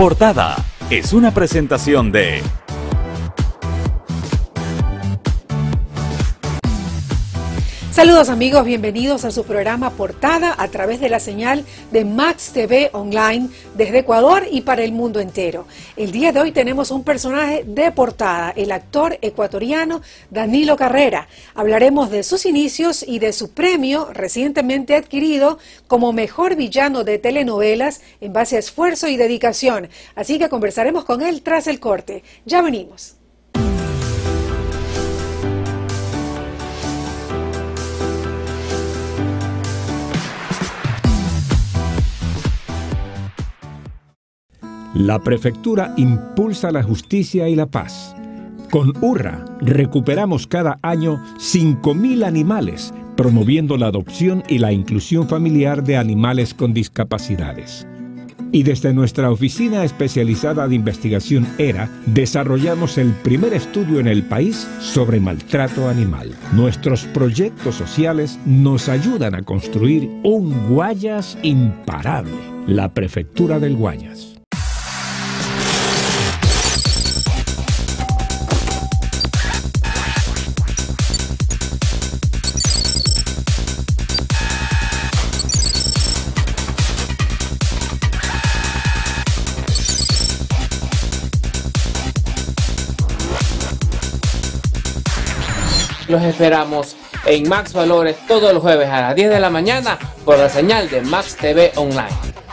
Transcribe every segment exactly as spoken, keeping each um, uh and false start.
Portada es una presentación de... Saludos amigos, bienvenidos a su programa Portada a través de la señal de Max T V Online desde Ecuador y para el mundo entero. El día de hoy tenemos un personaje de portada, el actor ecuatoriano Danilo Carrera. Hablaremos de sus inicios y de su premio recientemente adquirido como mejor villano de telenovelas en base a esfuerzo y dedicación. Así que conversaremos con él tras el corte. Ya venimos. La Prefectura impulsa la justicia y la paz. Con URRA recuperamos cada año cinco mil animales, promoviendo la adopción y la inclusión familiar de animales con discapacidades. Y desde nuestra oficina especializada de investigación ERA, desarrollamos el primer estudio en el país sobre maltrato animal. Nuestros proyectos sociales nos ayudan a construir un Guayas imparable, la Prefectura del Guayas. Los esperamos en Max Valores todos los jueves a las diez de la mañana por la señal de Max T V Online.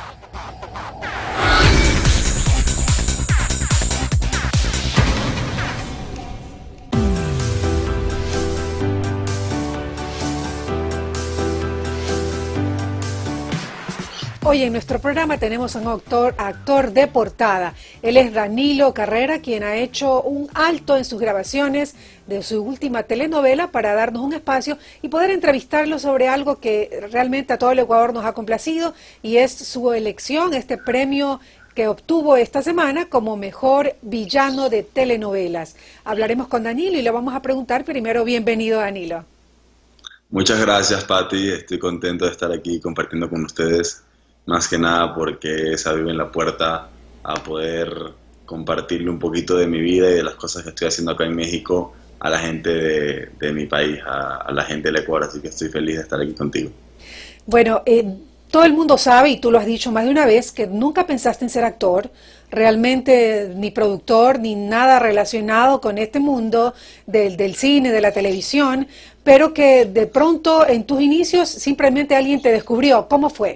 Hoy en nuestro programa tenemos a un actor, actor de portada. Él es Danilo Carrera, quien ha hecho un alto en sus grabaciones de su última telenovela para darnos un espacio y poder entrevistarlo sobre algo que realmente a todo el Ecuador nos ha complacido, y es su elección, este premio que obtuvo esta semana como mejor villano de telenovelas. Hablaremos con Danilo y le vamos a preguntar primero, bienvenido Danilo. Muchas gracias, Pati. Estoy contento de estar aquí compartiendo con ustedes. Más que nada porque es abrirme la puerta a poder compartirle un poquito de mi vida y de las cosas que estoy haciendo acá en México a la gente de, de mi país, a, a la gente del Ecuador, así que estoy feliz de estar aquí contigo. Bueno, eh, todo el mundo sabe, y tú lo has dicho más de una vez, que nunca pensaste en ser actor, realmente ni productor, ni nada relacionado con este mundo del, del cine, de la televisión, pero que de pronto en tus inicios simplemente alguien te descubrió. ¿Cómo fue?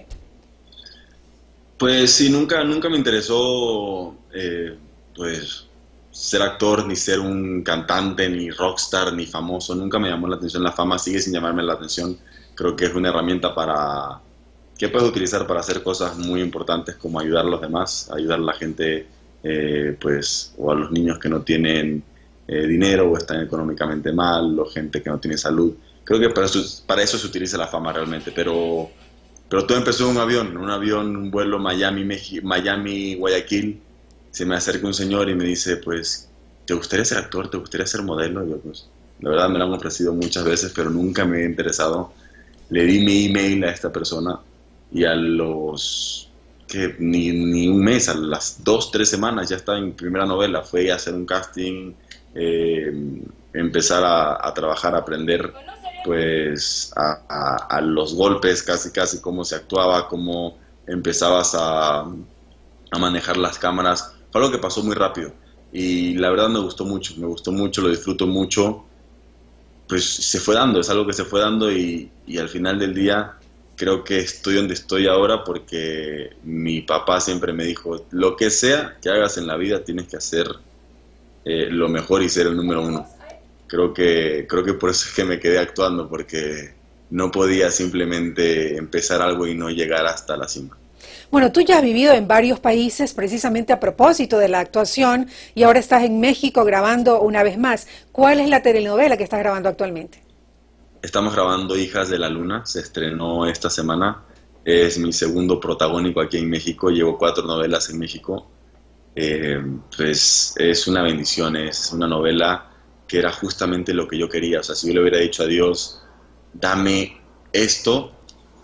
Pues sí, nunca, nunca me interesó eh, pues, ser actor, ni ser un cantante, ni rockstar, ni famoso. Nunca me llamó la atención la fama, sigue sin llamarme la atención. Creo que es una herramienta para que puedes utilizar para hacer cosas muy importantes como ayudar a los demás, ayudar a la gente, eh, pues, o a los niños que no tienen eh, dinero o están económicamente mal, o gente que no tiene salud. Creo que para eso, para eso se utiliza la fama realmente, pero... Pero todo empezó en un avión, en un avión, un vuelo Miami-Guayaquil. Se me acerca un señor y me dice, pues, ¿te gustaría ser actor? ¿Te gustaría ser modelo? Y yo, pues, la verdad me lo han ofrecido muchas veces, pero nunca me he interesado. Le di mi email a esta persona y a los, que ni, ni un mes, a las dos, tres semanas ya estaba en primera novela. Fue a hacer un casting, eh, empezar a, a trabajar, a aprender pues a, a, a los golpes, casi casi cómo se actuaba, cómo empezabas a, a manejar las cámaras. Fue algo que pasó muy rápido y la verdad me gustó mucho, me gustó mucho, lo disfruto mucho. Pues se fue dando, es algo que se fue dando y, y al final del día creo que estoy donde estoy ahora porque mi papá siempre me dijo, lo que sea que hagas en la vida tienes que hacer eh, lo mejor y ser el número uno. Creo que, creo que por eso es que me quedé actuando, porque no podía simplemente empezar algo y no llegar hasta la cima. Bueno, tú ya has vivido en varios países precisamente a propósito de la actuación y ahora estás en México grabando una vez más. ¿Cuál es la telenovela que estás grabando actualmente? Estamos grabando Hijas de la Luna, se estrenó esta semana. Es mi segundo protagónico aquí en México, llevo cuatro novelas en México. Eh, pues es una bendición, es una novela que era justamente lo que yo quería. O sea, si yo le hubiera dicho a Dios, dame esto,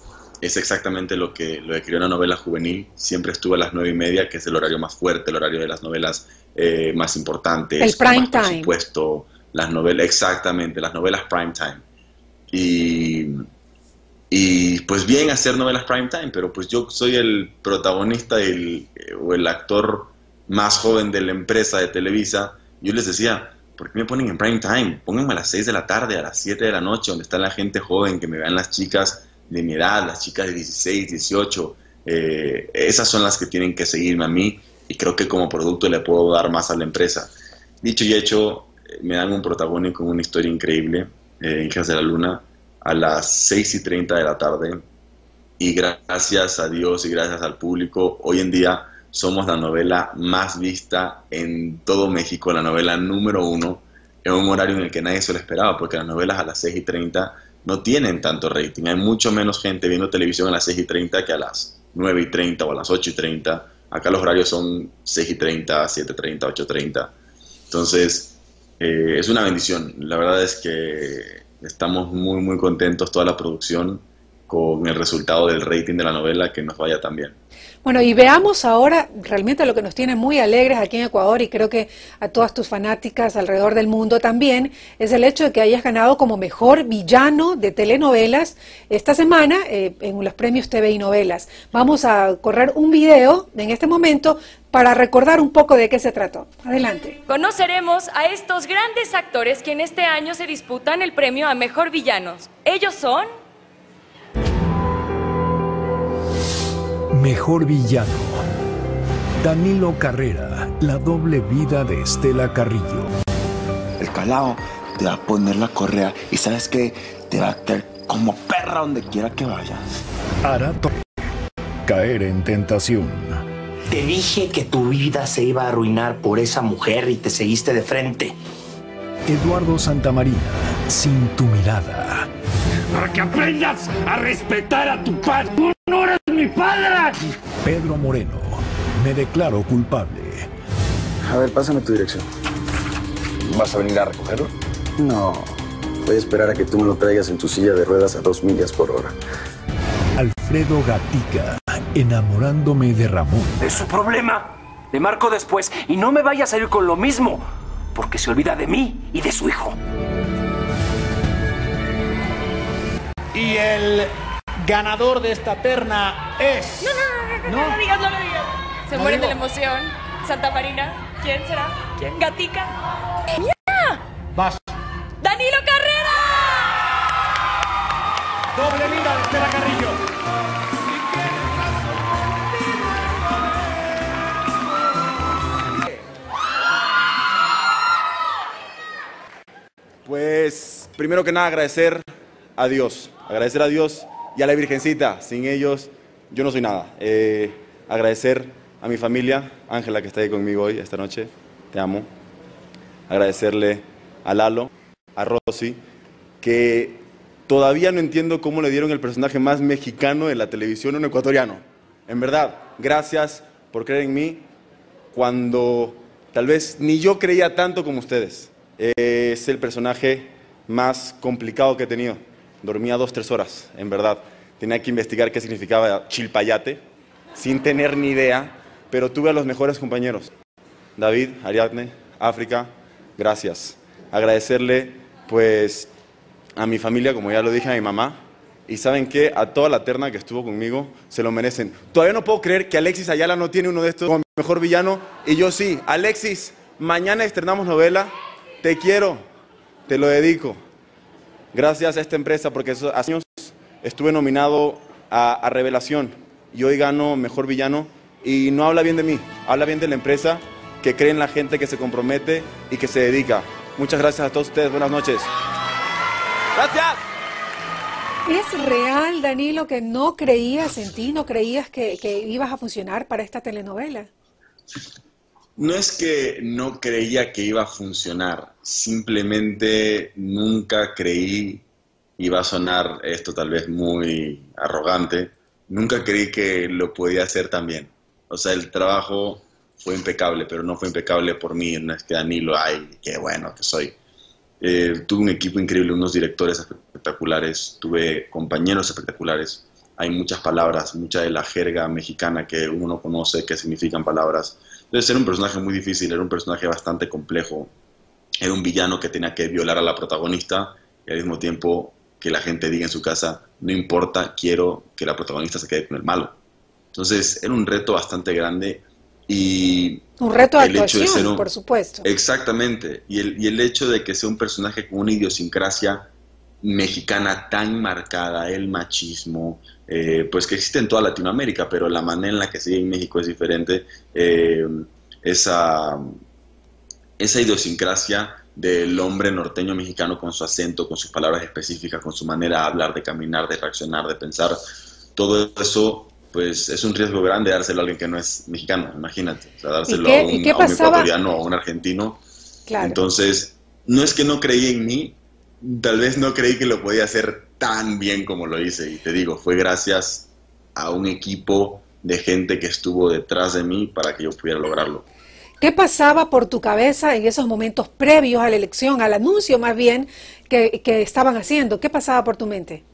es exactamente lo que, lo que quería una novela juvenil. Siempre estuve a las nueve y media, que es el horario más fuerte, el horario de las novelas eh, más importantes. El prime más time. Por supuesto, las novelas, exactamente, las novelas prime time. Y, y pues bien hacer novelas prime time, pero pues yo soy el protagonista el, o el actor más joven de la empresa de Televisa. Yo les decía, ¿por qué me ponen en prime time? Pónganme a las seis de la tarde, a las siete de la noche, donde está la gente joven, que me vean las chicas de mi edad, las chicas de dieciséis, dieciocho, eh, esas son las que tienen que seguirme a mí, y creo que como producto le puedo dar más a la empresa. Dicho y hecho, me dan un protagónico, una historia increíble, eh, Hijas de la Luna, a las seis y treinta de la tarde, y gracias a Dios y gracias al público, hoy en día somos la novela más vista en todo México, la novela número uno, en un horario en el que nadie se lo esperaba, porque las novelas a las seis y treinta no tienen tanto rating. Hay mucho menos gente viendo televisión a las seis y treinta que a las nueve y treinta o a las ocho y treinta. Acá los horarios son seis y treinta, siete y treinta, ocho y treinta. Entonces, eh, es una bendición. La verdad es que estamos muy, muy contentos, toda la producción, con el resultado del rating de la novela, que nos vaya tan bien. Bueno, y veamos ahora realmente lo que nos tiene muy alegres aquí en Ecuador, y creo que a todas tus fanáticas alrededor del mundo también, es el hecho de que hayas ganado como mejor villano de telenovelas esta semana eh, en los premios T V y Novelas. Vamos a correr un video en este momento para recordar un poco de qué se trató. Adelante. Conoceremos a estos grandes actores que en este año se disputan el premio a mejor villanos. Ellos son... Mejor villano. Danilo Carrera, la doble vida de Estela Carrillo. El calao te va a poner la correa y ¿sabes qué? Te va a tener como perra donde quiera que vayas. Arato. Caer en tentación. Te dije que tu vida se iba a arruinar por esa mujer y te seguiste de frente. Eduardo Santamarina, Sin tu mirada. Para que aprendas a respetar a tu padre. ¡Tú no eres mi padre! Pedro Moreno, Me declaro culpable. A ver, pásame tu dirección. ¿Vas a venir a recogerlo? No, voy a esperar a que tú me lo traigas en tu silla de ruedas a dos millas por hora. Alfredo Gatica, enamorándome de Ramón. Es su problema. Le marco después y no me vaya a salir con lo mismo, porque se olvida de mí y de su hijo. Y el ganador de esta terna es... No, no, no, no, no, no, no lo digas, no lo digas. Se mueren de la emoción. Santamarina, ¿quién será? ¿Quién? Gatica. ¡Ya! Vas. ¡Danilo Carrera! Doble vida de Estela Carrillo. Pues, primero que nada, agradecer a Dios, agradecer a Dios y a la Virgencita. Sin ellos, yo no soy nada. Eh, agradecer a mi familia, Ángela, que está ahí conmigo hoy, esta noche, te amo. Agradecerle a Lalo, a Rosy, que todavía no entiendo cómo le dieron el personaje más mexicano de la televisión a un ecuatoriano. En verdad, gracias por creer en mí cuando tal vez ni yo creía tanto como ustedes. Eh, es el personaje más complicado que he tenido. Dormía dos, tres horas, en verdad. Tenía que investigar qué significaba chilpayate, sin tener ni idea, pero tuve a los mejores compañeros. David, Ariadne, África, gracias. Agradecerle, pues, a mi familia, como ya lo dije, a mi mamá. Y ¿saben qué? A toda la terna que estuvo conmigo, se lo merecen. Todavía no puedo creer que Alexis Ayala no tiene uno de estos como mejor villano, y yo sí. Alexis, mañana estrenamos novela. Te quiero, te lo dedico. Gracias a esta empresa, porque esos años estuve nominado a, a Revelación y hoy gano Mejor Villano, y no habla bien de mí, habla bien de la empresa, que cree en la gente, que se compromete y que se dedica. Muchas gracias a todos ustedes, buenas noches. ¡Gracias! ¿Es real, Danilo, que no creías en ti, no creías que, que ibas a funcionar para esta telenovela? No es que no creía que iba a funcionar, simplemente nunca creí, iba a sonar esto tal vez muy arrogante, nunca creí que lo podía hacer tan bien. O sea, el trabajo fue impecable, pero no fue impecable por mí, no es que Danilo, ay, qué bueno que soy. Eh, tuve un equipo increíble, unos directores espectaculares, tuve compañeros espectaculares, hay muchas palabras, mucha de la jerga mexicana que uno no conoce, que significan palabras. Entonces era un personaje muy difícil, era un personaje bastante complejo. Era un villano que tenía que violar a la protagonista y al mismo tiempo que la gente diga en su casa, no importa, quiero que la protagonista se quede con el malo. Entonces era un reto bastante grande y... Un reto de el hecho actuación, de ser un- por supuesto. Exactamente, y el, y el hecho de que sea un personaje con una idiosincrasia mexicana tan marcada, el machismo, eh, pues que existe en toda Latinoamérica, pero la manera en la que se vive en México es diferente, eh, esa, esa idiosincrasia del hombre norteño mexicano con su acento, con sus palabras específicas, con su manera de hablar, de caminar, de reaccionar, de pensar, todo eso pues es un riesgo grande dárselo a alguien que no es mexicano, imagínate, o sea, dárselo qué- a, y un, qué a un pasaba? ecuatoriano o a un argentino. Claro. Entonces, no es que no creí en mí, tal vez no creí que lo podía hacer tan bien como lo hice. Y te digo, fue gracias a un equipo de gente que estuvo detrás de mí para que yo pudiera lograrlo. ¿Qué pasaba por tu cabeza en esos momentos previos a la elección, al anuncio más bien que, que estaban haciendo? ¿Qué pasaba por tu mente?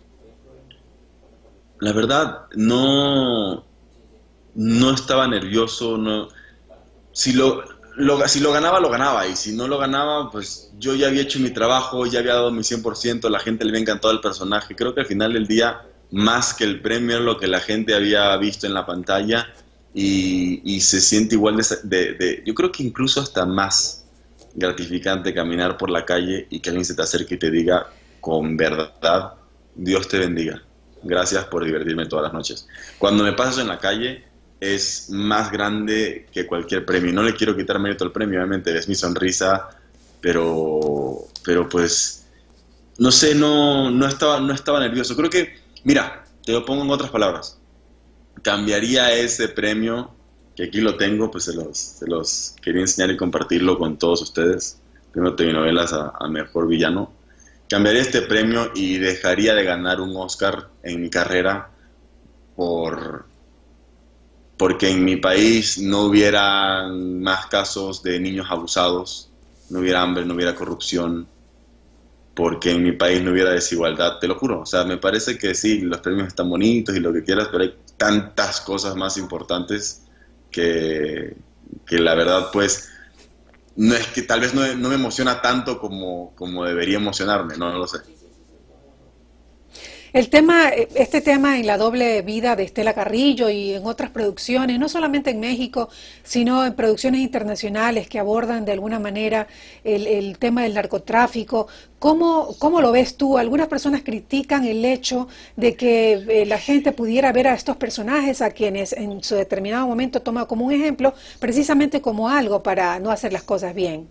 La verdad, no, no estaba nervioso. No, si, lo, lo- si lo ganaba, lo ganaba. Y si no lo ganaba, pues yo ya había hecho mi trabajo, ya había dado mi cien por ciento, la gente le había encantado el personaje. Creo que al final del día, más que el premio, es lo que la gente había visto en la pantalla y, y se siente igual de, de- de- yo creo que incluso hasta más gratificante caminar por la calle y que alguien se te acerque y te diga con verdad, Dios te bendiga, gracias por divertirme todas las noches. Cuando me pasa eso en la calle es más grande que cualquier premio. No le quiero quitar mérito al premio, obviamente es mi sonrisa, pero, pero pues no sé, no, no, estaba, no estaba nervioso. Creo que, mira, te lo pongo en otras palabras. Cambiaría ese premio, que aquí lo tengo, pues se los, se los quería enseñar y compartirlo con todos ustedes. Premio Telenovelas a, a Mejor Villano. Cambiaría este premio y dejaría de ganar un Oscar en mi carrera por, porque en mi país no hubiera más casos de niños abusados, no hubiera hambre, no hubiera corrupción, porque en mi país no hubiera desigualdad, te lo juro. O sea, me parece que sí, los premios están bonitos y lo que quieras, pero hay tantas cosas más importantes que, que la verdad, pues, no es que tal vez no, no me emociona tanto como, como debería emocionarme, no, no lo sé. El tema, este tema en La doble vida de Estela Carrillo y en otras producciones, no solamente en México, sino en producciones internacionales que abordan de alguna manera el, el tema del narcotráfico. ¿Cómo, cómo lo ves tú? Algunas personas critican el hecho de que eh, la gente pudiera ver a estos personajes, a quienes en su determinado momento toma como un ejemplo, precisamente como algo para no hacer las cosas bien.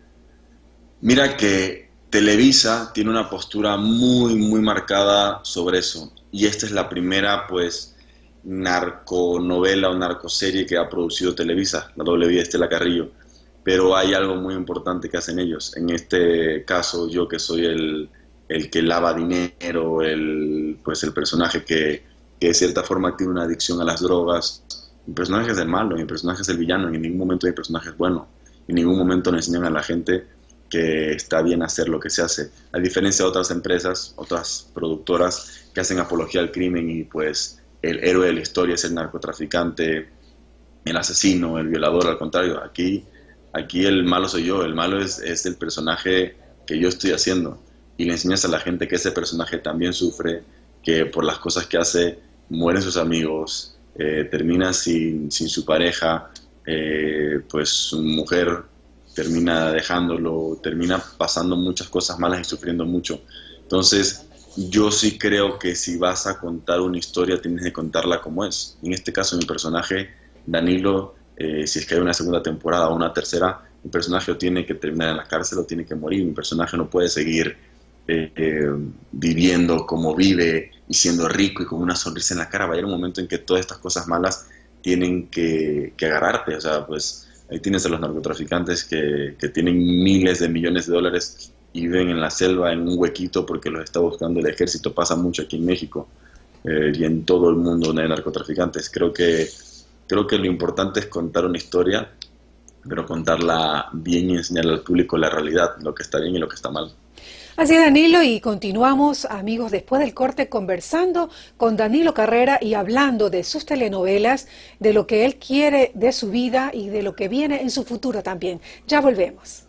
Mira que Televisa tiene una postura muy, muy marcada sobre eso. Y esta es la primera, pues, narconovela o narcoserie que ha producido Televisa, La doble vida de Estela Carrillo. Pero hay algo muy importante que hacen ellos. En este caso, yo que soy el, el que lava dinero, el, pues, el personaje que, que de cierta forma tiene una adicción a las drogas. Mi personaje es el malo, mi personaje es el villano. En ningún momento mi personaje es bueno. En ningún momento le enseñan a la gente que está bien hacer lo que se hace, a diferencia de otras empresas, otras productoras que hacen apología al crimen y pues el héroe de la historia es el narcotraficante, el asesino, el violador. Al contrario, aquí, aquí el malo soy yo, el malo es, es el personaje que yo estoy haciendo y le enseñas a la gente que ese personaje también sufre, que por las cosas que hace mueren sus amigos, eh, termina sin, sin su pareja, eh, pues su mujer termina dejándolo, termina pasando muchas cosas malas y sufriendo mucho. Entonces, yo sí creo que si vas a contar una historia, tienes que contarla como es. En este caso, mi personaje, Danilo, eh, si es que hay una segunda temporada o una tercera, mi personaje lo tiene que terminar en la cárcel o tiene que morir. Mi personaje no puede seguir eh, eh, viviendo como vive y siendo rico y con una sonrisa en la cara. Va a llegar un momento en que todas estas cosas malas tienen que, que agarrarte. O sea, pues ahí tienes a los narcotraficantes que, que tienen miles de millones de dólares y viven en la selva, en un huequito, porque los está buscando el ejército. Pasa mucho aquí en México eh, y en todo el mundo donde hay narcotraficantes. Creo que, creo que lo importante es contar una historia, pero contarla bien y enseñarle al público la realidad, lo que está bien y lo que está mal. Así es, Danilo, y continuamos, amigos, después del corte conversando con Danilo Carrera y hablando de sus telenovelas, de lo que él quiere de su vida y de lo que viene en su futuro también. Ya volvemos.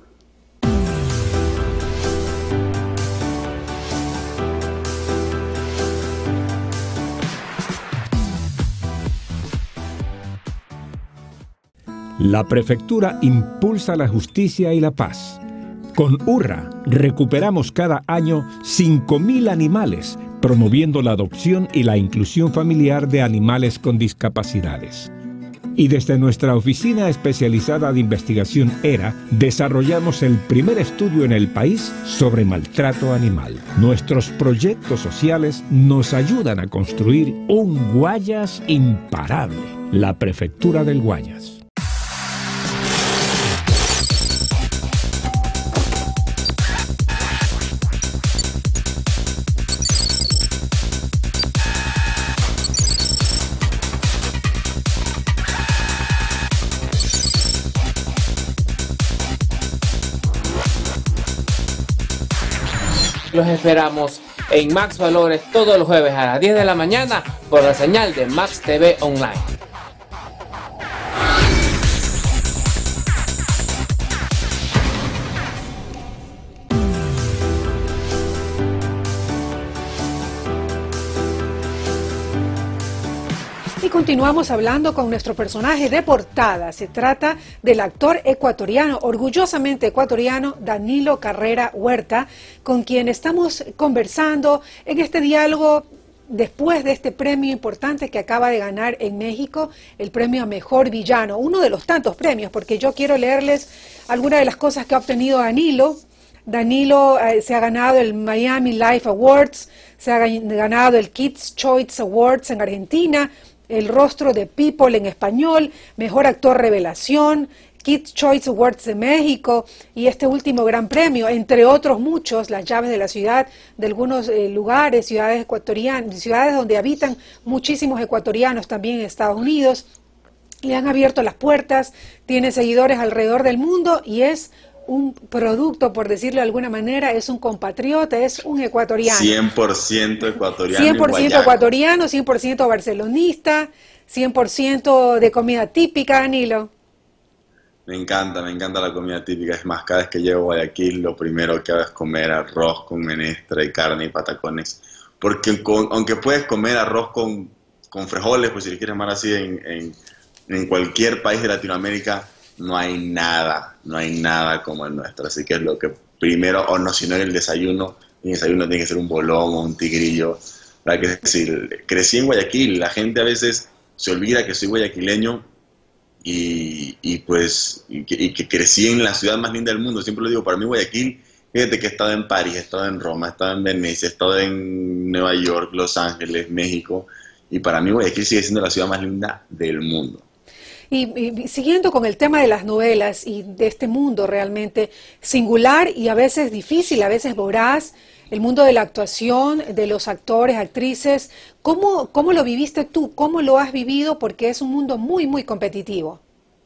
La Prefectura impulsa la justicia y la paz. Con Urra recuperamos cada año cinco mil animales, promoviendo la adopción y la inclusión familiar de animales con discapacidades. Y desde nuestra oficina especializada de investigación ERA, desarrollamos el primer estudio en el país sobre maltrato animal. Nuestros proyectos sociales nos ayudan a construir un Guayas imparable, la Prefectura del Guayas. Los esperamos en Max Valores todos los jueves a las diez de la mañana por la señal de Max T V Online. Y continuamos hablando con nuestro personaje de portada. Se trata del actor ecuatoriano, orgullosamente ecuatoriano, Danilo Carrera Huerta, con quien estamos conversando en este diálogo después de este premio importante que acaba de ganar en México, el premio a Mejor Villano, uno de los tantos premios, porque yo quiero leerles algunas de las cosas que ha obtenido Danilo. Danilo eh, se ha ganado el Miami Life Awards, se ha ganado el Kids Choice Awards en Argentina, el Rostro de People en español, Mejor Actor Revelación, Kids Choice Awards de México y este último gran premio, entre otros muchos, las llaves de la ciudad, de algunos eh, lugares, ciudades ecuatorianas, ciudades donde habitan muchísimos ecuatorianos también en Estados Unidos. Le han abierto las puertas, tiene seguidores alrededor del mundo y es un producto, por decirlo de alguna manera, es un compatriota, es un ecuatoriano. cien por ciento ecuatoriano. cien por ciento ecuatoriano, cien por ciento barcelonista, cien por ciento de comida típica, Danilo. Me encanta, me encanta la comida típica. Es más, cada vez que llego a Guayaquil, lo primero que hago es comer arroz con menestra y carne y patacones. Porque con, aunque puedes comer arroz con, con frijoles, pues si le quieres llamar así, en, en, en cualquier país de Latinoamérica, no hay nada, no hay nada como el nuestro. Así que es lo que primero, o no, si no en el desayuno, el desayuno tiene que ser un bolón o un tigrillo. ¿Verdad? Que es decir, crecí en Guayaquil, la gente a veces se olvida que soy guayaquileño y, y pues, y que, y que crecí en la ciudad más linda del mundo. Siempre lo digo, para mí Guayaquil, fíjate que he estado en París, he estado en Roma, he estado en Venecia, he estado en Nueva York, Los Ángeles, México, y para mí Guayaquil sigue siendo la ciudad más linda del mundo. Y, y siguiendo con el tema de las novelas y de este mundo realmente singular y a veces difícil, a veces voraz, el mundo de la actuación, de los actores, actrices, ¿cómo, cómo lo viviste tú? ¿Cómo lo has vivido? Porque es un mundo muy, muy competitivo.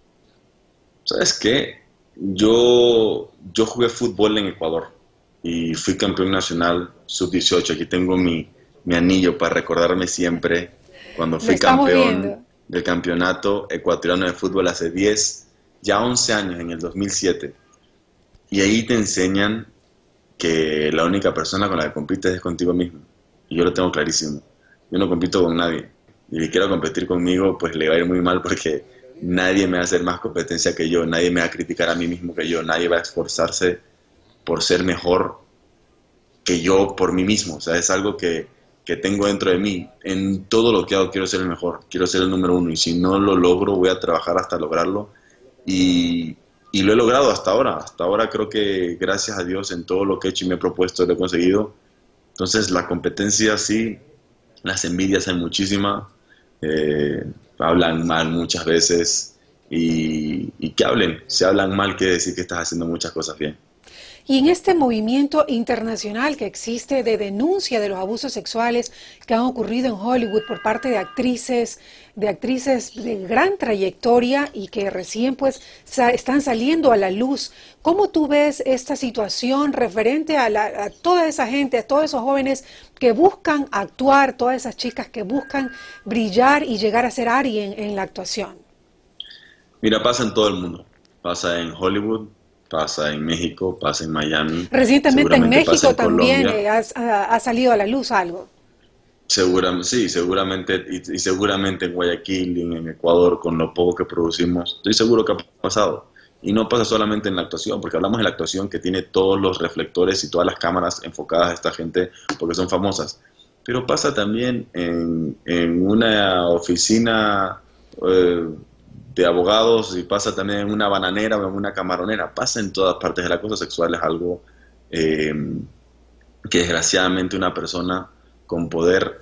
¿Sabes qué? Yo, yo jugué fútbol en Ecuador y fui campeón nacional sub dieciocho. Aquí tengo mi, mi anillo para recordarme siempre cuando fui campeón viendo. del campeonato ecuatoriano de fútbol hace diez, ya once años, en el dos mil siete. Y ahí te enseñan que la única persona con la que compites es contigo mismo. Y yo lo tengo clarísimo. Yo no compito con nadie. Y si quiero competir conmigo, pues le va a ir muy mal porque nadie me va a hacer más competencia que yo, nadie me va a criticar a mí mismo que yo, nadie va a esforzarse por ser mejor que yo por mí mismo. O sea, es algo que, que tengo dentro de mí. En todo lo que hago quiero ser el mejor, quiero ser el número uno. Y si no lo logro, voy a trabajar hasta lograrlo. Y, y lo he logrado hasta ahora. Hasta ahora creo que gracias a Dios en todo lo que he hecho y me he propuesto lo he conseguido. Entonces la competencia sí, las envidias hay muchísimas. Eh, hablan mal muchas veces y, y que hablen, si hablan mal quiere decir que estás haciendo muchas cosas bien. Y en este movimiento internacional que existe de denuncia de los abusos sexuales que han ocurrido en Hollywood por parte de actrices, de actrices de gran trayectoria y que recién pues sa- están saliendo a la luz, ¿cómo tú ves esta situación referente a, la, a toda esa gente, a todos esos jóvenes que buscan actuar, todas esas chicas que buscan brillar y llegar a ser alguien en la actuación? Mira, pasa en todo el mundo. Pasa en Hollywood, pasa en México, pasa en Miami. Recientemente en seguramente pasa México en también Colombia. eh, ha, ha- ha salido a la luz algo. Seguramente, sí, seguramente, y, y seguramente en Guayaquil y en Ecuador, con lo poco que producimos, estoy seguro que ha pasado. Y no pasa solamente en la actuación, porque hablamos de la actuación que tiene todos los reflectores y todas las cámaras enfocadas a esta gente porque son famosas. Pero pasa también en, en una oficina eh, de abogados, y pasa también en una bananera o en una camaronera. Pasa en todas partes. El acoso sexual es algo eh, que desgraciadamente una persona con poder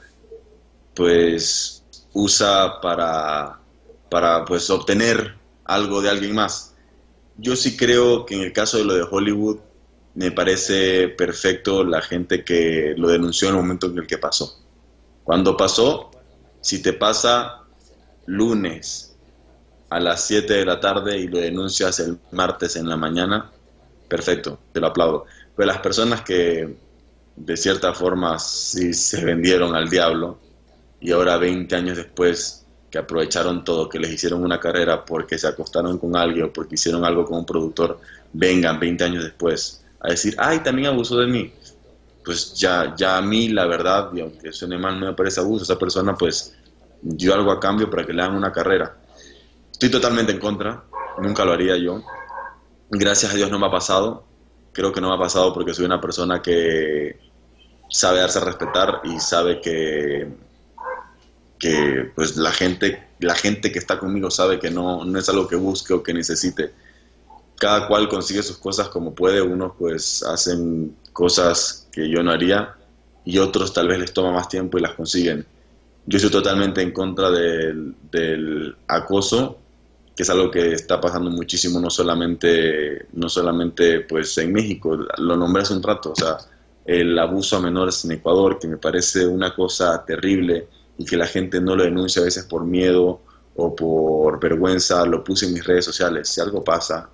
pues usa para, para pues obtener algo de alguien más. Yo sí creo que en el caso de lo de Hollywood me parece perfecto la gente que lo denunció en el momento en el que pasó. Cuando pasó, si te pasa lunes a las siete de la tarde y lo denuncias el martes en la mañana, perfecto, te lo aplaudo. Pero las personas que de cierta forma sí se vendieron al diablo y ahora veinte años después que aprovecharon todo, que les hicieron una carrera porque se acostaron con alguien o porque hicieron algo con un productor, vengan veinte años después a decir, ay, también abusó de mí. Pues ya, ya a mí la verdad, y aunque suene mal, no me parece abuso. Esa persona pues dio algo a cambio para que le hagan una carrera. Estoy totalmente en contra, nunca lo haría yo. Gracias a Dios no me ha pasado. Creo que no me ha pasado porque soy una persona que sabe darse a respetar y sabe que, que pues la gente, la gente que está conmigo sabe que no, no es algo que busque o que necesite. Cada cual consigue sus cosas como puede. Unos pues hacen cosas que yo no haría y otros tal vez les toma más tiempo y las consiguen. Yo estoy totalmente en contra del, del acoso, que es algo que está pasando muchísimo, no solamente, no solamente pues en México, lo nombré hace un rato, o sea, el abuso a menores en Ecuador, que me parece una cosa terrible y que la gente no lo denuncia a veces por miedo o por vergüenza. Lo puse en mis redes sociales. Si algo pasa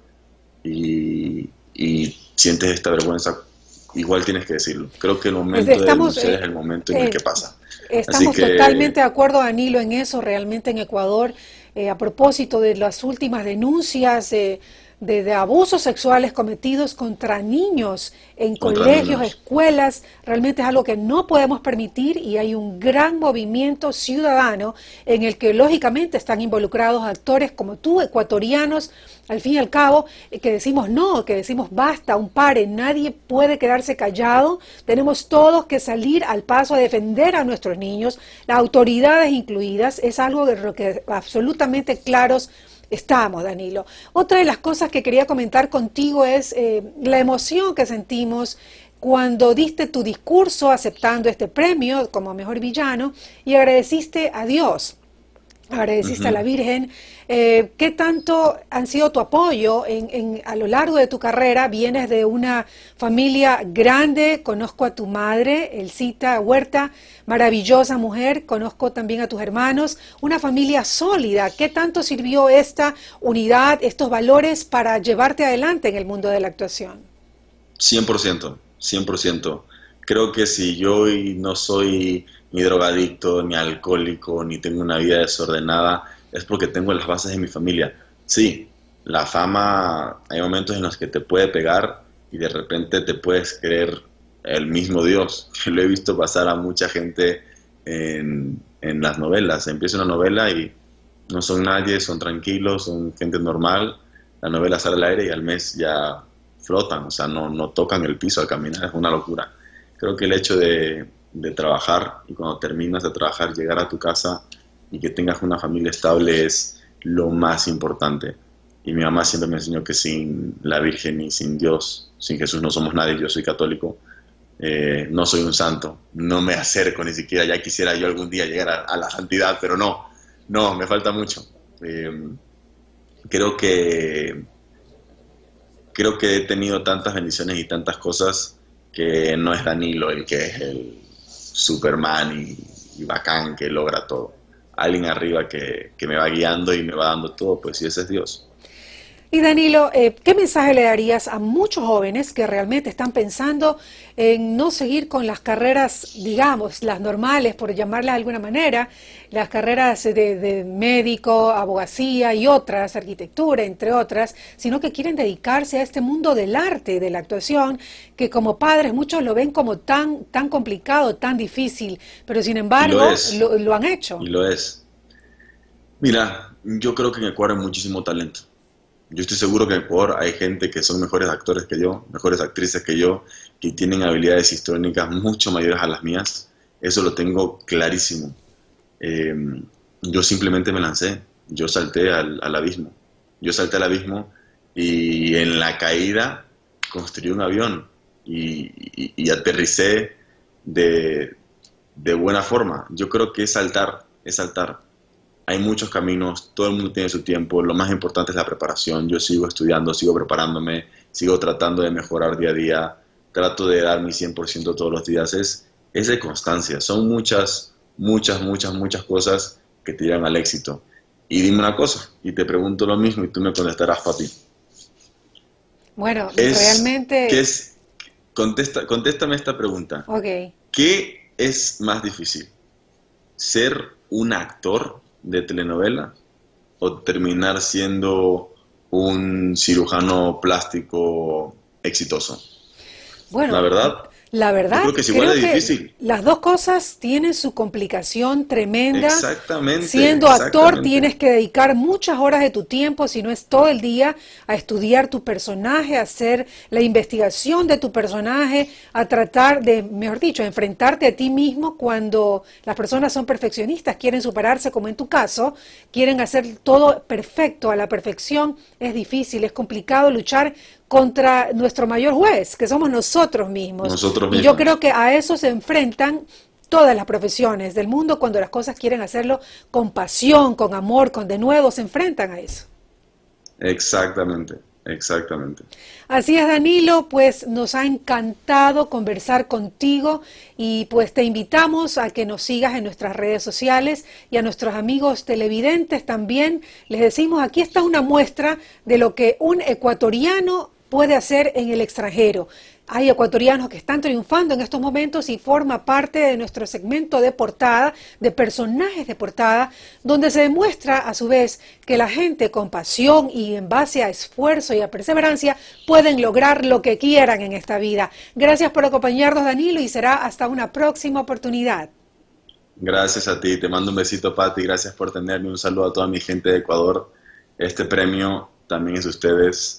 y, y sientes esta vergüenza, igual tienes que decirlo. Creo que el momento Pues estamos, de denunciar eh, es el momento en eh, el que pasa. Estamos Así que, totalmente de acuerdo, Danilo, en eso. Realmente en Ecuador, eh, a propósito de las últimas denuncias eh, de, de abusos sexuales cometidos contra niños en Contra colegios, niños. escuelas, realmente es algo que no podemos permitir y hay un gran movimiento ciudadano en el que lógicamente están involucrados actores como tú, ecuatorianos, al fin y al cabo, eh, que decimos no, que decimos basta, un pare, nadie puede quedarse callado, tenemos todos que salir al paso a defender a nuestros niños, las autoridades incluidas. Es algo de lo que absolutamente claros estamos, Danilo. Otra de las cosas que quería comentar contigo es eh, la emoción que sentimos cuando diste tu discurso aceptando este premio como mejor villano y agradeciste a Dios, agradeciste Ujú. a la Virgen. Eh, ¿Qué tanto han sido tu apoyo en, en, a lo largo de tu carrera? Vienes de una familia grande, conozco a tu madre, Elcita Huerta, maravillosa mujer, conozco también a tus hermanos, una familia sólida. ¿Qué tanto sirvió esta unidad, estos valores para llevarte adelante en el mundo de la actuación? cien por ciento, cien por ciento. Creo que si yo hoy no soy ni drogadicto, ni alcohólico, ni tengo una vida desordenada, es porque tengo las bases de mi familia. Sí, la fama, hay momentos en los que te puede pegar y de repente te puedes creer el mismo Dios, que lo he visto pasar a mucha gente en, en las novelas. Empieza una novela y no son nadie, son tranquilos, son gente normal, la novela sale al aire y al mes ya flotan, o sea, no, no tocan el piso al caminar, es una locura. Creo que el hecho de, de trabajar y cuando terminas de trabajar llegar a tu casa y que tengas una familia estable es lo más importante. Y mi mamá siempre me enseñó que sin la Virgen y sin Dios, sin Jesús no somos nadie. Yo soy católico, eh, no soy un santo, no me acerco ni siquiera, ya quisiera yo algún día llegar a, a la santidad, pero no, no, me falta mucho. Eh, creo que creo que he tenido tantas bendiciones y tantas cosas que no es Danilo el que es el Superman y, y bacán que logra todo. Alguien arriba que, que me va guiando y me va dando todo, pues sí, ese es Dios. Y Danilo, eh, ¿qué mensaje le darías a muchos jóvenes que realmente están pensando en no seguir con las carreras, digamos, las normales, por llamarlas de alguna manera, las carreras de, de médico, abogacía y otras, arquitectura, entre otras, sino que quieren dedicarse a este mundo del arte, de la actuación, que como padres muchos lo ven como tan, tan complicado, tan difícil, pero sin embargo lo, lo han hecho? Y lo es. Mira, yo creo que en Ecuador hay muchísimo talento. Yo estoy seguro que en Ecuador hay gente que son mejores actores que yo, mejores actrices que yo, que tienen habilidades histriónicas mucho mayores a las mías. Eso lo tengo clarísimo. Eh, yo simplemente me lancé, yo salté al, al abismo. Yo salté al abismo y en la caída construí un avión y, y, y aterricé de, de buena forma. Yo creo que es saltar, es saltar. Hay muchos caminos, todo el mundo tiene su tiempo, lo más importante es la preparación. Yo sigo estudiando, sigo preparándome, sigo tratando de mejorar día a día, trato de dar mi cien por ciento todos los días. Es, es de constancia, son muchas, muchas, muchas, muchas cosas que te llevan al éxito. Y dime una cosa, y te pregunto lo mismo y tú me contestarás, papi. Bueno, es, realmente... ¿qué es? Contesta, contéstame esta pregunta. Okay. ¿Qué es más difícil? ¿Ser un actor de telenovela o terminar siendo un cirujano plástico exitoso? Bueno, la verdad, la verdad yo creo que es igual de difícil. Las dos cosas tienen su complicación tremenda. Exactamente. Siendo exactamente. actor tienes que dedicar muchas horas de tu tiempo, si no es todo el día, a estudiar tu personaje, a hacer la investigación de tu personaje, a tratar de, mejor dicho, enfrentarte a ti mismo cuando las personas son perfeccionistas, quieren superarse, como en tu caso, quieren hacer todo perfecto, a la perfección. Es difícil, es complicado luchar contra nuestro mayor juez, que somos nosotros mismos. Nosotros mismos. Y yo creo que a eso se enfrentan todas las profesiones del mundo cuando las cosas quieren hacerlo con pasión, con amor, con denuedo, se enfrentan a eso. Exactamente, exactamente. Así es, Danilo, pues nos ha encantado conversar contigo y pues te invitamos a que nos sigas en nuestras redes sociales y a nuestros amigos televidentes también. Les decimos, aquí está una muestra de lo que un ecuatoriano puede hacer en el extranjero. Hay ecuatorianos que están triunfando en estos momentos y forma parte de nuestro segmento de portada, de personajes de portada, donde se demuestra a su vez que la gente con pasión y en base a esfuerzo y a perseverancia pueden lograr lo que quieran en esta vida. Gracias por acompañarnos, Danilo, y será hasta una próxima oportunidad. Gracias a ti, te mando un besito, Pati, gracias por tenerme, un saludo a toda mi gente de Ecuador. Este premio también es de ustedes,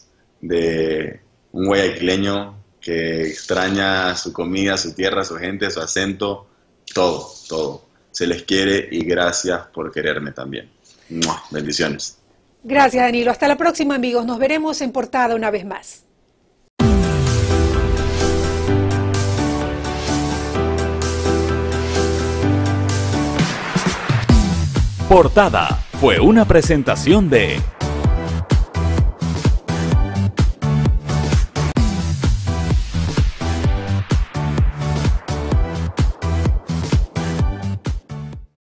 de un guayaquileño que extraña su comida, su tierra, su gente, su acento, todo, todo. Se les quiere y gracias por quererme también. ¡Mua! Bendiciones. Gracias, Danilo. Hasta la próxima, amigos. Nos veremos en portada una vez más. Portada fue una presentación de